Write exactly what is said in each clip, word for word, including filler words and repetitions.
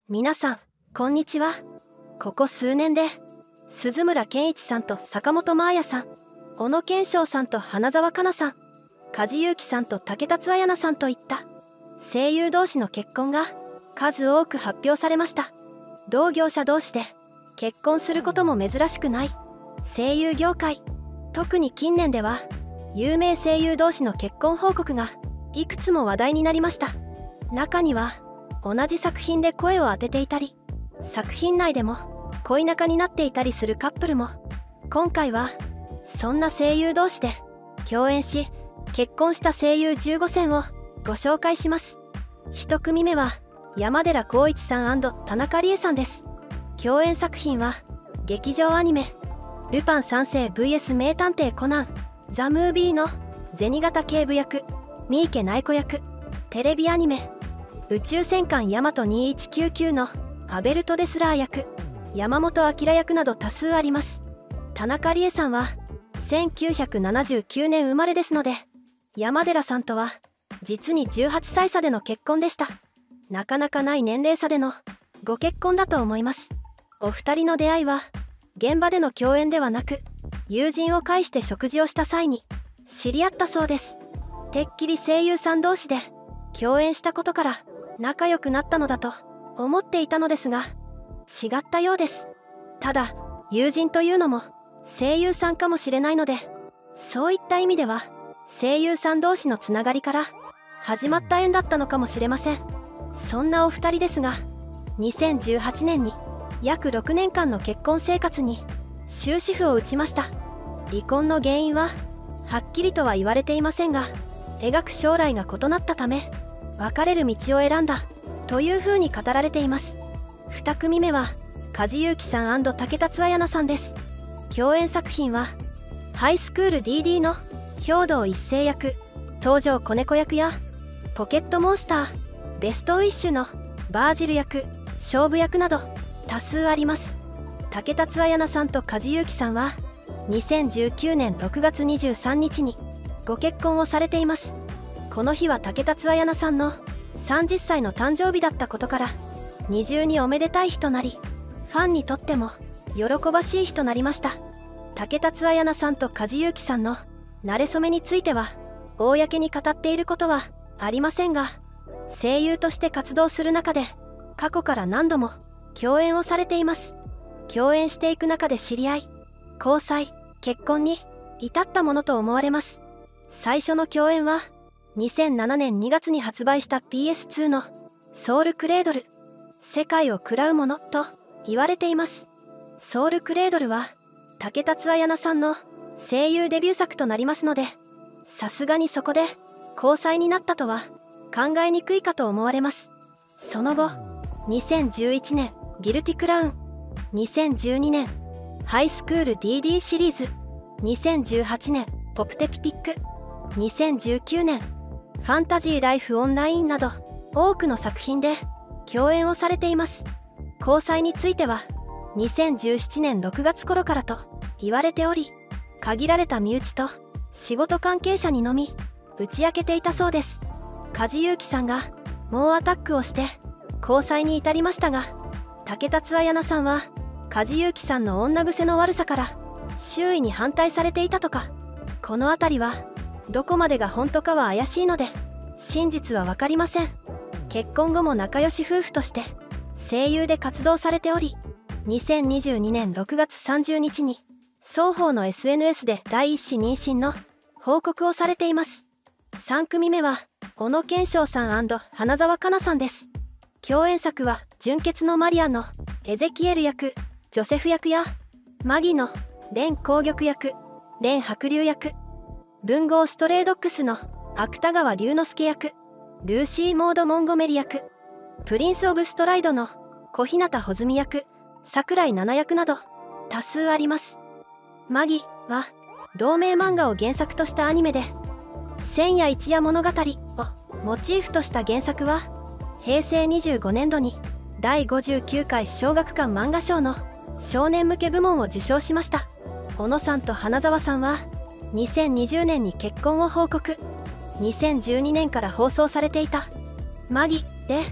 皆さんこんにちは。ここ数年で鈴村健一さんと坂本真綾さん、小野賢章さんと花澤香菜さん、梶裕貴さんと竹達彩奈さんといった声優同士の結婚が数多く発表されました。同業者同士で結婚することも珍しくない声優業界。特に近年では有名声優同士の結婚報告がいくつも話題になりました。中には同じ作品で声を当てていたり、作品内でも恋仲になっていたりするカップルも。今回はそんな声優同士で共演し結婚した声優じゅうごせんをご紹介します。いち組目は山寺宏一さん&田中理恵さんです。共演作品は劇場アニメ「ルパン三世 ブイエス 名探偵コナンザ・ムービー」の銭形警部役、三池苗子役、テレビアニメ宇宙戦艦ヤマトにせんひゃくきゅうじゅうきゅうのアベルト・デスラー役、山本明役など多数あります。田中理恵さんはせんきゅうひゃくななじゅうきゅうねん生まれですので、山寺さんとは実にじゅうはっさい差での結婚でした。なかなかない年齢差でのご結婚だと思います。お二人の出会いは現場での共演ではなく、友人を介して食事をした際に知り合ったそうです。てっきり声優さん同士で共演したことから仲良くなったのだと思っていたのですが、違ったようです。ただ友人というのも声優さんかもしれないので、そういった意味では声優さん同士のつながりから始まった縁だったのかもしれません。そんなお二人ですが、にせんじゅうはちねんに約ろくねんかんの結婚生活に終止符を打ちました。離婚の原因ははっきりとは言われていませんが、描く将来が異なったため別れる道を選んだというふうに語られています。に組目は梶裕貴さん&竹達彩奈さんです。共演作品はハイスクール ディーディー の兵藤一世役、東条子猫役やポケットモンスターベストウィッシュのバージル役、勝負役など多数あります。竹達彩奈さんと梶裕貴さんはにせんじゅうきゅうねんろくがつにじゅうさんにちにご結婚をされています。この日は竹達彩奈さんのさんじゅっさいの誕生日だったことから二重におめでたい日となり、ファンにとっても喜ばしい日となりました。竹達彩奈さんと梶裕貴さんの馴れ初めについては公に語っていることはありませんが、声優として活動する中で過去から何度も共演をされています。共演していく中で知り合い、交際、結婚に至ったものと思われます。最初の共演はにせんななねんにがつに発売した ピーエスツー のソウルクレードル、世界を喰らうものと言われています。ソウルクレードルは竹達彩奈さんの声優デビュー作となりますので、さすがにそこで交際になったとは考えにくいかと思われます。その後にせんじゅういちねんギルティクラウン、にせんじゅうにねんハイスクール ディーディー シリーズ、にせんじゅうはちねんポプテピピック、にせんじゅうきゅうねんファンタジーライフオンラインなど多くの作品で共演をされています。交際についてはにせんじゅうななねんろくがつ頃からと言われており、限られた身内と仕事関係者にのみ打ち明けていたそうです。梶裕貴さんが猛アタックをして交際に至りましたが、竹達彩奈さんは梶裕貴さんの女癖の悪さから周囲に反対されていたとか。この辺りはどこまでが本当かは怪しいので真実は分かりません。結婚後も仲良し夫婦として声優で活動されており、にせんにじゅうにねんろくがつさんじゅうにちに双方の エスエヌエス で第一子妊娠の報告をされています。さん組目は小野賢章さん&花澤香菜さんです。共演作は純潔のマリアのエゼキエル役、ジョセフ役やマギの蓮紅玉役、蓮白龍役、文豪ストレイドッグスの芥川龍之介役、ルーシー・モード・モンゴメリ役、プリンス・オブ・ストライドの小日向穂積役、桜井奈々役など多数あります。マギは同名漫画を原作としたアニメで、千夜一夜物語をモチーフとした原作はへいせいにじゅうごねんどにだいごじゅうきゅうかい小学館漫画賞の少年向け部門を受賞しました。小野さんと花澤さんはにせんにじゅうねんに結婚を報告。にせんじゅうにねんから放送されていた「マギ」で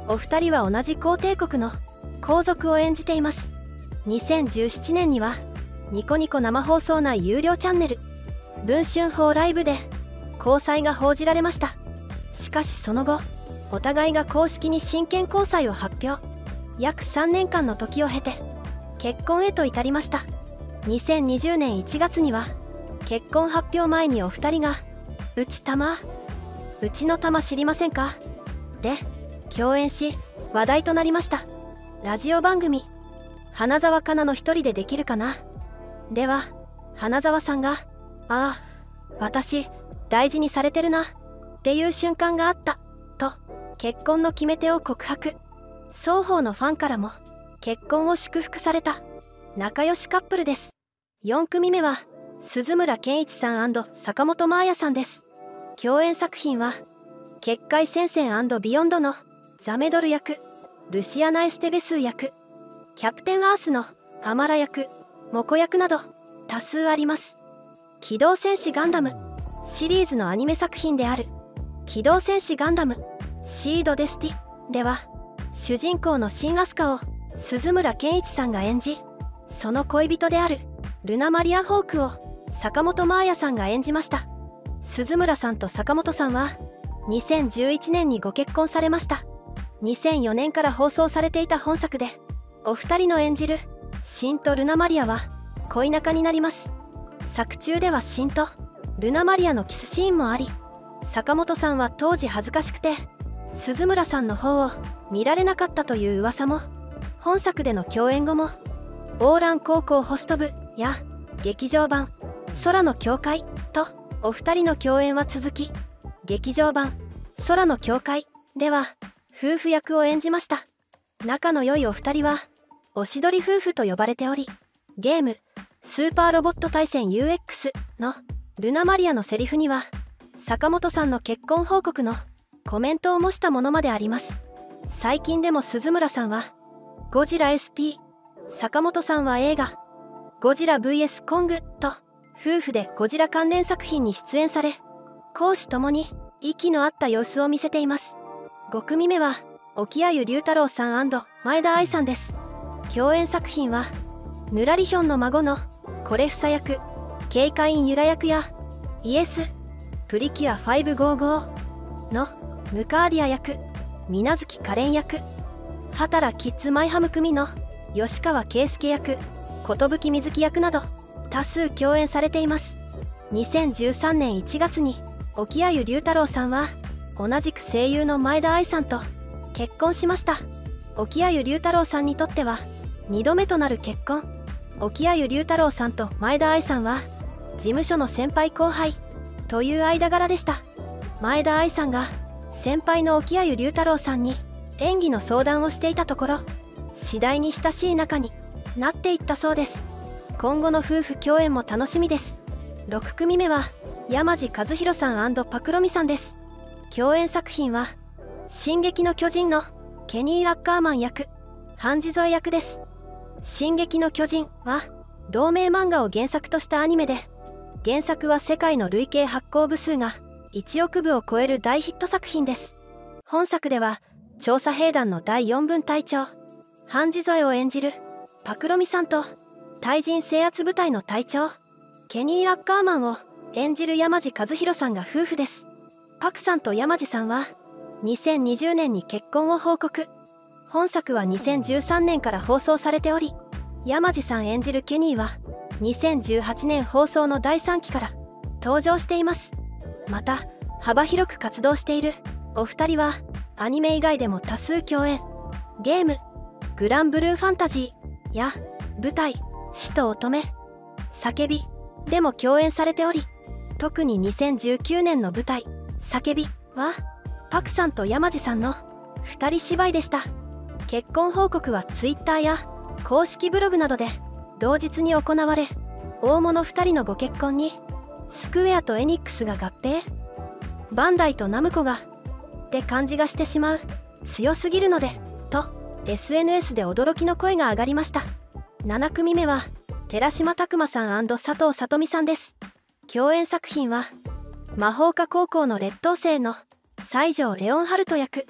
お二人は同じ皇帝国の皇族を演じています。にせんじゅうななねんにはニコニコ生放送内有料チャンネル文春砲ライブで交際が報じられました。しかしその後お互いが公式に真剣交際を発表。約さんねんかんの時を経て結婚へと至りました。にせんにじゅうねんいちがつには結婚発表前にお二人が「うち玉うちの玉知りませんか?」で共演し話題となりました。ラジオ番組「花澤香菜の一人でできるかな?」では花澤さんが「ああ私大事にされてるな」っていう瞬間があったと結婚の決め手を告白。双方のファンからも結婚を祝福された仲良しカップルです。よん組目は鈴村健一さん&坂本真綾さんです。共演作品は「結界戦線&ビヨンド」のザメドル役、ルシアナ・エステベスー役、キャプテンアースのアマラ役、モコ役など多数あります。機動戦士ガンダムシリーズのアニメ作品である「機動戦士ガンダムシード・デスティ」では主人公の新アスカを鈴村健一さんが演じ、その恋人であるルナ・マリア・ホークを坂本真綾さんが演じました。鈴村さんと坂本さんはにせんじゅういちねんにご結婚されました。にせんよねんから放送されていた本作でお二人の演じるシンとルナ・マリアは恋仲になります。作中ではシンとルナ・マリアのキスシーンもあり、坂本さんは当時恥ずかしくて鈴村さんの方を見られなかったという噂も。本作での共演後もオーラン高校ホスト部や劇場版空の教会とお二人の共演は続き、劇場版空の教会では夫婦役を演じました。仲の良いお二人はおしどり夫婦と呼ばれており、ゲームスーパーロボット対戦 ユーエックス のルナ・マリアのセリフには坂本さんの結婚報告のコメントを模したものまであります。最近でも鈴村さんはゴジラ エスピー、 坂本さんは映画ゴジラ ブイエス コングと夫婦でゴジラ関連作品に出演され、公私ともに息の合った様子を見せています。ご組目は沖谷龍太郎さん&前田愛さんです。共演作品はぬらりひょんの孫のコレフサ役、警戒員ユラ役やイエスプリキュアごひゃくごじゅうごのムカーディア役、水月カレン役、働キッズマイハム組の吉川圭介役、寿水木役など多数共演されています。にせんじゅうさんねんいちがつに沖谷龍太郎さんは同じく声優の前田愛さんと結婚しました。沖谷龍太郎さんにとってはにどめとなる結婚。沖谷龍太郎さんと前田愛さんは事務所の先輩後輩という間柄でした。前田愛さんが先輩の沖谷龍太郎さんに演技の相談をしていたところ、次第に親しい仲になっていったそうです。今後の夫婦共演も楽しみです。ろく組目は山地和弘さん&パクロミさんです。共演作品は「進撃の巨人」のケニー・アッカーマン役、ハンジゾエ役です。進撃の巨人は同名漫画を原作としたアニメで、原作は世界の累計発行部数がいちおくぶを超える大ヒット作品です。本作では調査兵団のだいよんぶん隊長ハンジゾエを演じるパクロミさんと対人制圧部隊の隊長ケニー・アッカーマンを演じる山地和弘さんが夫婦です。パクさんと山地さんはにせんにじゅうねんに結婚を報告。本作はにせんじゅうさんねんから放送されており、山地さん演じるケニーはにせんじゅうはちねん放送のだいさんきから登場しています。また幅広く活動しているお二人はアニメ以外でも多数共演。ゲーム「グランブルーファンタジー」や舞台「死と乙女」「叫び」でも共演されており、特ににせんじゅうきゅうねんの舞台「叫び」はパクさんと山地さんのふたり芝居でした。結婚報告は ツイッター や公式ブログなどで同日に行われ、大物ふたりのご結婚にスクウェアとエニックスが合併、バンダイとナムコがって感じがしてしまう、強すぎるのでと エスエヌエス で驚きの声が上がりました。なな組目は寺島拓磨さん&佐藤さとみさんです。共演作品は魔法科高校の劣等生の西条レオンハルト役、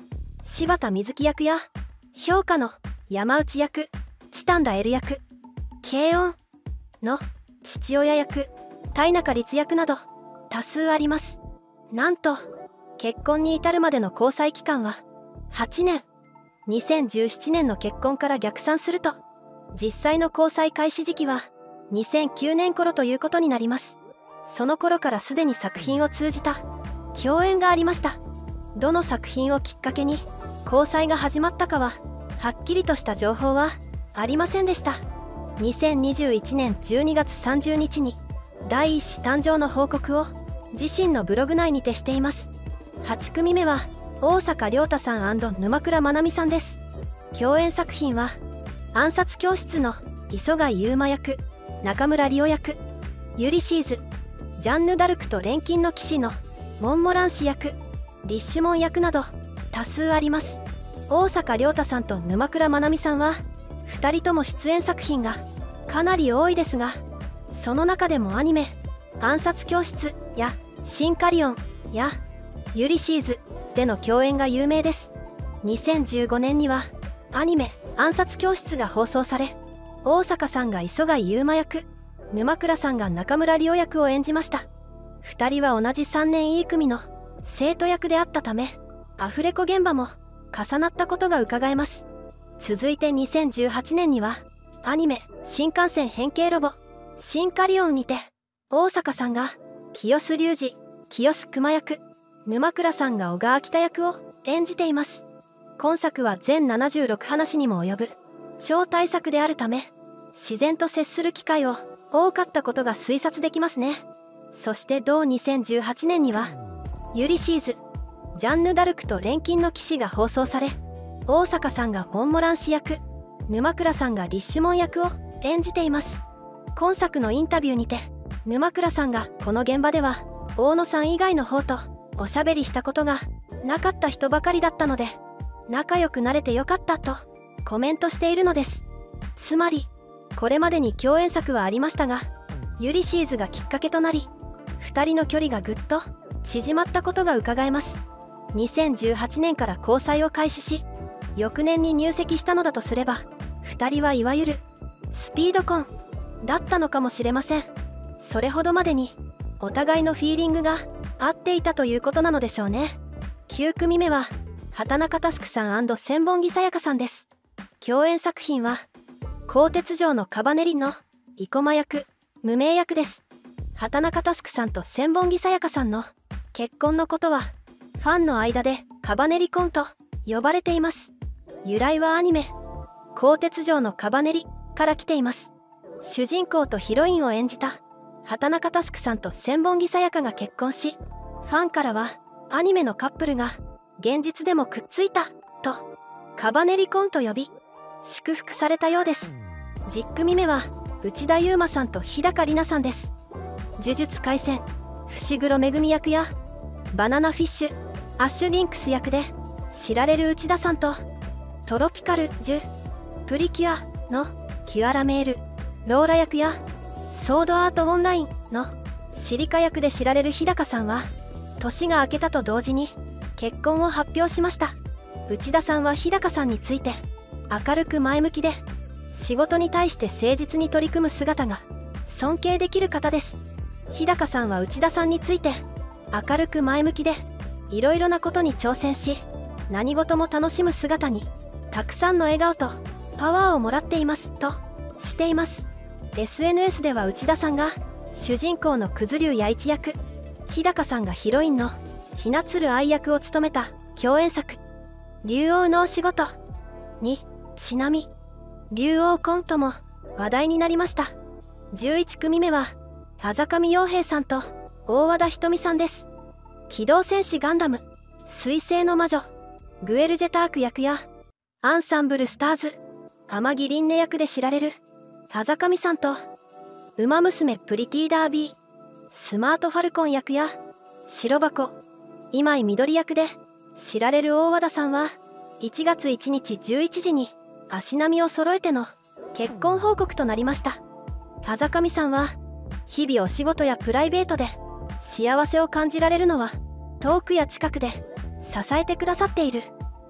柴田瑞希役や評価の山内役、チタンダ L 役、軽音の父親役、田中律役など多数あります。なんと結婚に至るまでの交際期間ははちねん。にせんじゅうななねんの結婚から逆算すると実際の交際開始時期はにせんきゅうねん頃ということになります。その頃からすでに作品を通じた共演がありました。どの作品をきっかけに交際が始まったかははっきりとした情報はありませんでした。にせんにじゅういちねんじゅうにがつさんじゅうにちに第一子誕生の報告を自身のブログ内にてしています。はちくみめは大坂涼太さん&沼倉愛美さんです。共演作品は暗殺教室の磯貝優馬役、中村理央役、ユリシーズ、ジャンヌ・ダルクと錬金の騎士のモンモラン氏役、リッシュモン役など多数あります。大坂涼太さんと沼倉愛美さんはふたりとも出演作品がかなり多いですが、その中でもアニメ「暗殺教室」や「シンカリオン」や「ユリシーズ」での共演が有名です。にせんじゅうごねんにはアニメ「暗殺教室」が放送され、大坂さんが磯貝優馬役、沼倉さんが中村理央役を演じました。ふたりは同じさんねん E 組の生徒役であったためアフレコ現場も重なったことがうかがえます。続いてにせんじゅうはちねんにはアニメ「新幹線変形ロボシンカリオン」にて大坂さんが清須隆二、清須熊役、沼倉さんが小川北役を演じています。今作は全ななじゅうろく話にも及ぶ超大作であるため自然と接する機会を多かったことが推察できますね。そして同にせんじゅうはちねんにはユリシーズ、ジャンヌ・ダルクと錬金の騎士が放送され、大坂さんがモンモラン氏役、沼倉さんがリッシュモン役を演じています。今作のインタビューにて沼倉さんがこの現場では大野さん以外の方とおしゃべりしたことがなかった人ばかりだったので仲良くなれてよかったとコメントしているのです。つまりこれまでに共演作はありましたが、ユリシーズがきっかけとなりふたりの距離がぐっと縮まったことがうかがえます。にせんじゅうはちねんから交際を開始し翌年に入籍したのだとすれば、ふたりはいわゆるスピード婚だったのかもしれません。それほどまでにお互いのフィーリングが合っていたということなのでしょうね。きゅうくみめは畑中佑さん&千本木さやかさんです。共演作品は鋼鉄城のカバネリの生駒役、無名役です。畑中佑さんと千本木さやかさんの結婚のことはファンの間でカバネリ婚と呼ばれています。由来はアニメ「鋼鉄城のカバネリ」から来ています。主人公とヒロインを演じた畑中佑さんと千本木さやかが結婚し、ファンからはアニメのカップルが現実でもくっついたとカバネリ婚と呼び祝福されたようです。じゅっくみめは内田悠馬さんと日高里奈さんです。呪術廻戦伏黒めぐみ役やバナナフィッシュアッシュリンクス役で知られる内田さんとトロピカルジュプリキュアのキュアラメールローラ役やソードアートオンラインのシリカ役で知られる日高さんは年が明けたと同時に結婚を発表しました。内田さんは日高さんについて明るく前向きで仕事に対して誠実に取り組む姿が尊敬できる方です。日高さんは内田さんについて明るく前向きでいろいろなことに挑戦し何事も楽しむ姿にたくさんの笑顔とパワーをもらっていますとしています。 エスエヌエス では内田さんが主人公の九頭竜弥一役、日高さんがヒロインのひなつる愛役を務めた共演作「竜王のお仕事」にちなみ竜王コントも話題になりました。じゅういちくみめは風上洋平さんと大和田ひとみさんです。機動戦士ガンダム水星の魔女グエル・ジェターク役やアンサンブルスターズ天城凛音役で知られる風上さんとウマ娘プリティダービースマートファルコン役や白箱今井緑役で知られる大和田さんはいちがついちにちじゅういちじに足並みを揃えての結婚報告となりました。風上さんは日々お仕事やプライベートで幸せを感じられるのは遠くや近くで支えてくださっている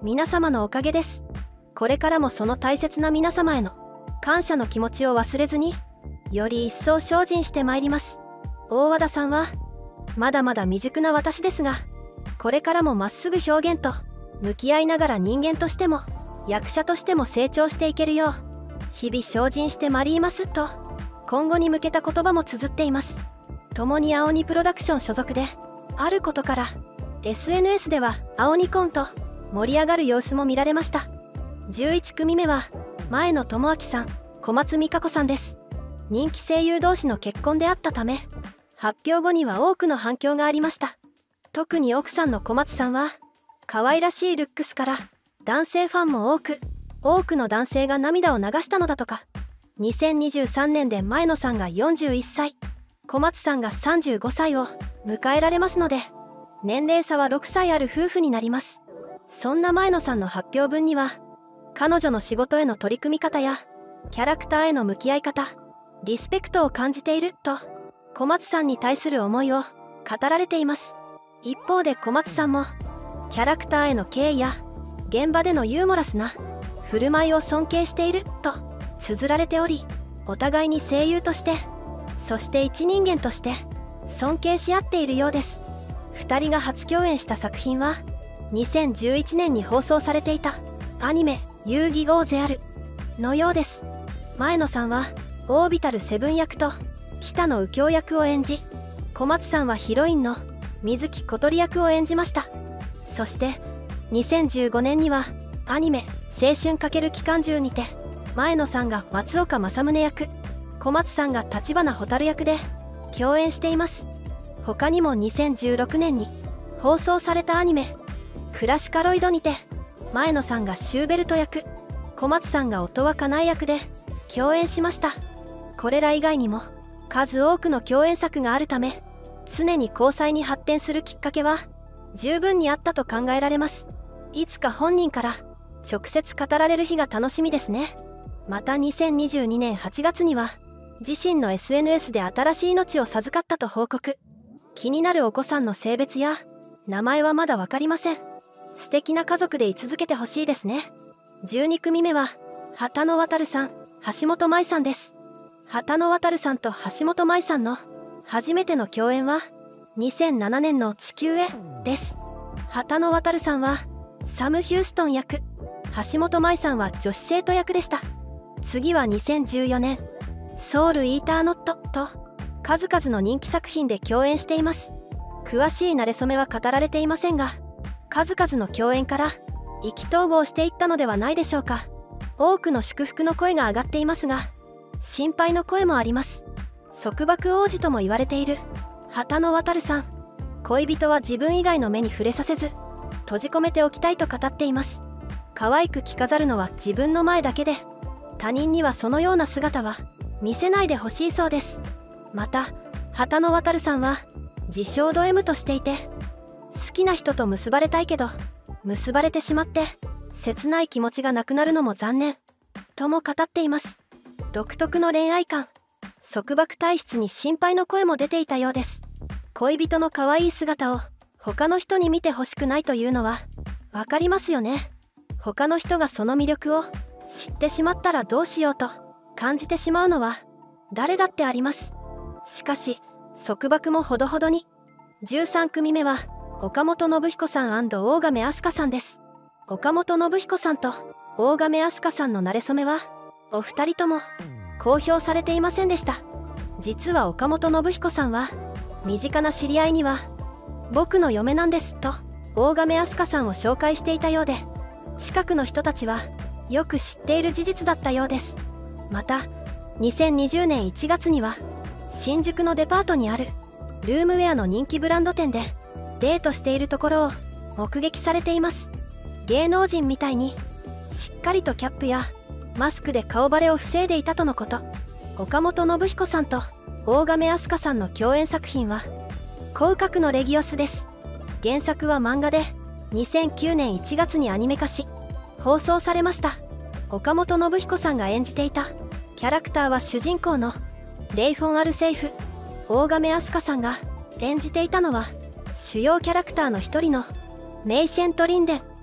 皆様のおかげです。これからもその大切な皆様への感謝の気持ちを忘れずに、より一層精進してまいります。大和田さんはまだまだ未熟な私ですが、これからもまっすぐ表現と向き合いながら人間としても役者としても成長していけるよう日々精進してまいりますと、今後に向けた言葉も綴っています。共に青鬼プロダクション所属であることから エスエヌエス では青鬼コンと盛り上がる様子も見られました。じゅういち組目は前野智明さん、小松美香子さんです。人気声優同士の結婚であったため、発表後には多くの反響がありました。特に奥さんの小松さんは可愛らしいルックスから男性ファンも多く、多くの男性が涙を流したのだとか。にせんにじゅうさんねんで前野さんがよんじゅういっさい、小松さんがさんじゅうごさいを迎えられますので、年齢差はろくさいある夫婦になります。そんな前野さんの発表文には、彼女の仕事への取り組み方やキャラクターへの向き合い方、リスペクトを感じていると小松さんに対する思いを語られています。一方で小松さんもキャラクターへの敬意や現場でのユーモラスな振る舞いを尊敬していると綴られており、お互いに声優として、そして一人間として尊敬し合っているようです。ふたりが初共演した作品はにせんじゅういちねんに放送されていたアニメ「遊戯王ゼアル」のようです。前野さんはオービタルセブン役と北野右京役を演じ、小松さんはヒロインの水木小鳥役を演じました。そしてにせんじゅうごねんにはアニメ「青春×機関銃」にて前野さんが松岡正宗役、小松さんが橘蛍役で共演しています。他にもにせんじゅうろくねんに放送されたアニメ「クラシカロイド」にて前野さんがシューベルト役、小松さんが音羽かなえ役で共演しました。これら以外にも数多くの共演作があるため、常に交際に発展するきっかけは十分にあったと考えられます。いつか本人から直接語られる日が楽しみですね。またにせんにじゅうにねんはちがつには自身の エスエヌエス で新しい命を授かったと報告。気になるお子さんの性別や名前はまだ分かりません。素敵な家族で居続けてほしいですね。じゅうに組目は畑野渉さん、橋本舞さんです。畑野渉さんと橋本舞さんの初めての共演はにせんななねんの地球へです。畑野渉さんはサム・ヒューストン役、橋本舞さんは女子生徒役でした。次はにせんじゅうよねんソウル・イーター・ノットと数々の人気作品で共演しています。詳しい馴れ初めは語られていませんが、数々の共演から意気投合していったのではないでしょうか。多くの祝福の声が上がっていますが、心配の声もあります。束縛王子とも言われている畑野渉さん、恋人は自分以外の目に触れさせず閉じ込めておきたいと語っています。可愛く着飾るのは自分の前だけで、他人にはそのような姿は見せないでほしいそうです。また畑野渉さんは自称ド M としていて、好きな人と結ばれたいけど結ばれてしまって切ない気持ちがなくなるのも残念とも語っています。独特の恋愛観、束縛体質に心配の声も出ていたようです。恋人の可愛い姿を他の人に見てほしくないというのは分かりますよね。他の人がその魅力を知ってしまったらどうしようと感じてしまうのは誰だってあります。しかし束縛もほどほどに。じゅうさん組目は岡本信彦さん&大亀飛鳥さんです。岡本信彦さんと大亀飛鳥さんの馴れ初めはお二人とも公表されていませんでした。実は岡本信彦さんは身近な知り合いには僕の嫁なんですと大亀飛鳥さんを紹介していたようで、近くの人たちはよく知っている事実だったようです。またにせんにじゅうねんいちがつには新宿のデパートにあるルームウェアの人気ブランド店でデートしているところを目撃されています。芸能人みたいにしっかりとキャップやマスクで顔バレを防いでいたとのこと。岡本信彦さんと大亀飛鳥さんの共演作品は広角のレギオスです。原作は漫画でにせんきゅうねんいちがつにアニメ化し放送されました。岡本信彦さんが演じていたキャラクターは主人公のレイフォン・アルセイフ。大亀飛鳥さんが演じていたのは主要キャラクターの一人のメイシェント・リンデン。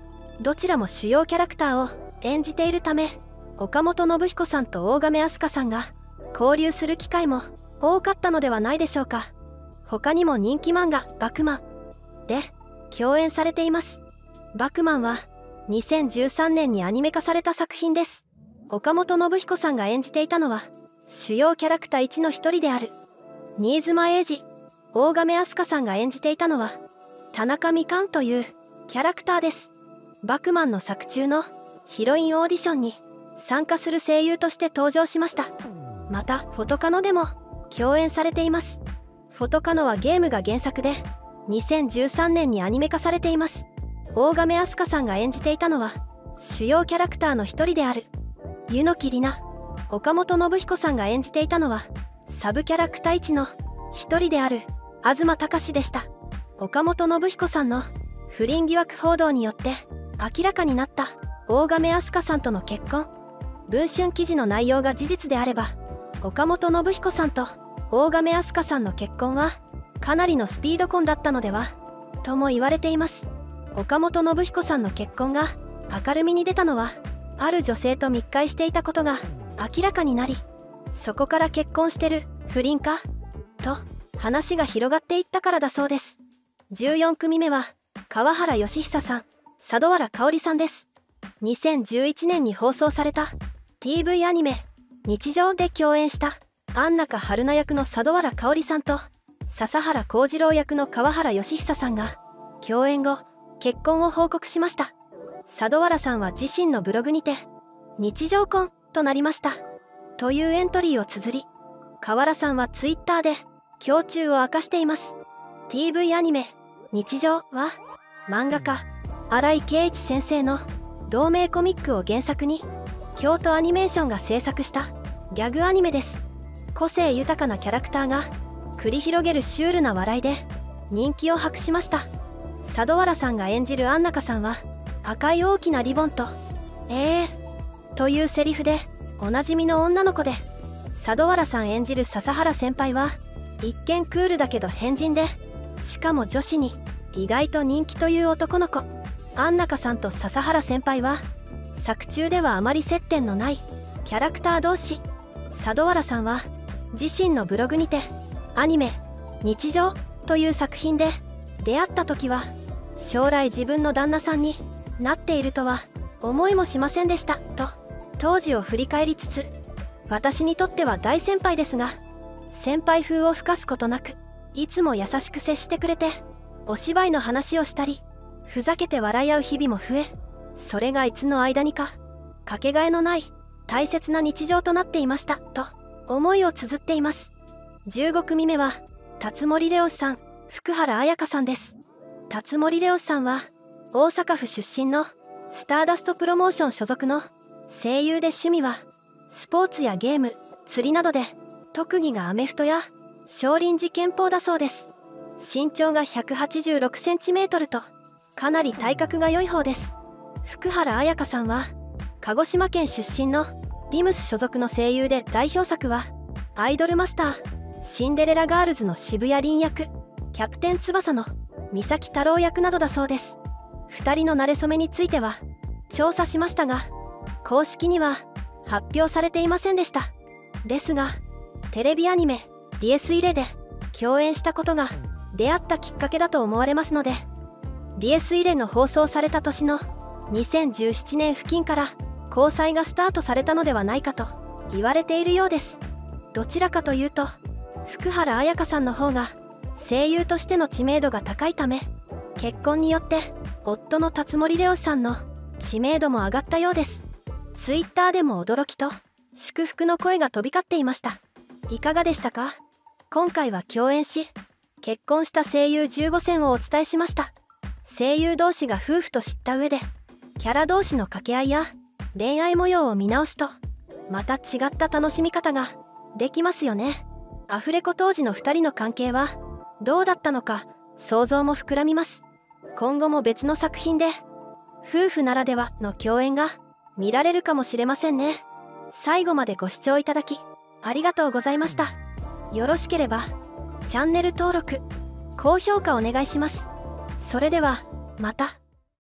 どちらも主要キャラクターを演じているため、岡本信彦さんと大亀飛鳥さんが交流する機会も多かったのではないでしょうか。他にも人気漫画「バクマン」で共演されています。バクマンはにせんじゅうさんねんにアニメ化された作品です。岡本信彦さんが演じていたのは主要キャラクターいちの一人である新妻英二。大亀飛鳥さんが演じていたのは田中みかんというキャラクターです。バクマンの作中のヒロインオーディションに参加する声優として登場しました。またフォトカノでも共演されています。フォトカノはゲームが原作でにせんじゅうさんねんにアニメ化されています。大亀飛鳥さんが演じていたのは主要キャラクターの一人である柚木里奈。岡本信彦さんが演じていたのはサブキャラクターいちの一人である東隆でした。岡本信彦さんの不倫疑惑報道によって明らかになった大亀飛鳥さんとの結婚。文春記事の内容が事実であれば、岡本信彦さんと大亀飛鳥さんの結婚はかなりのスピード婚だったのではとも言われています。岡本信彦さんの結婚が明るみに出たのは、ある女性と密会していたことが明らかになり、そこから結婚してる不倫かと話が広がっていったからだそうです。じゅうよんくみめは川原義久さん、佐渡原香織さんです。にせんじゅういちねんに放送された ティーブイ アニメ「日常」で共演した安中春菜役の佐渡原香織さんと笹原幸次郎役の川原義久さんが共演後結婚を報告しました。佐渡原さんは自身のブログにて「日常婚となりました」というエントリーを綴り、河原さんはツイッターで胸中を明かしています。 ティーブイ アニメ「日常」は漫画家新井圭一先生の同名コミックを原作に京都アニメーションが制作したギャグアニメです。個性豊かなキャラクターが繰り広げるシュールな笑いで人気を博しました。佐渡原さんが演じる安中さんは赤い大きなリボンと「えー」というセリフでおなじみの女の子で、佐渡原さん演じる笹原先輩は一見クールだけど変人で、しかも女子に意外と人気という男の子。安中さんと笹原先輩は作中ではあまり接点のないキャラクター同士。佐渡原さんは自身のブログにてアニメ「日常」という作品で出会った時は将来自分の旦那さんになっているとは思いもしませんでしたと当時を振り返りつつ、私にとっては大先輩ですが先輩風を吹かすことなくいつも優しく接してくれて、お芝居の話をしたりふざけて笑い合う日々も増え、それがいつの間にかかけがえのない大切な日常となっていましたと思いを綴っています。じゅうごくみめは辰森レオさん、福原彩香さんです。辰森レオさんは大阪府出身のスターダストプロモーション所属の声優で、趣味はスポーツやゲーム、釣りなどで、特技がアメフトや少林寺拳法だそうです。身長がひゃくはちじゅうろくセンチメートルとかなり体格が良い方です。福原彩香さんは鹿児島県出身のリムス所属の声優で、代表作はアイドルマスター、シンデレラガールズの渋谷凛役、キャプテン翼の三崎太郎役などだそうです。ふたりの馴れ初めについては調査しましたが公式には発表されていませんでした。ですがテレビアニメ「ディエスイレ」で共演したことが出会ったきっかけだと思われますので、ディエスイレの放送された年のにせんじゅうななねん付近から交際がスタートされたのではないかと言われているようです。どちらかというと福原彩香さんの方が声優としての知名度が高いため、結婚によって夫の辰森レオさんの知名度も上がったようです。ツイッターでも驚きと祝福の声が飛び交っていました。いかがでしたか？今回は共演し結婚した声優じゅうごせんをお伝えしました。声優同士が夫婦と知った上でキャラ同士の掛け合いや恋愛模様を見直すとまた違った楽しみ方ができますよね。アフレコ当時のふたりの関係はどうだったのか想像も膨らみます。今後も別の作品で夫婦ならではの共演が見られるかもしれませんね。最後までご視聴いただきありがとうございました。よろしければチャンネル登録、高評価お願いします。それではまた。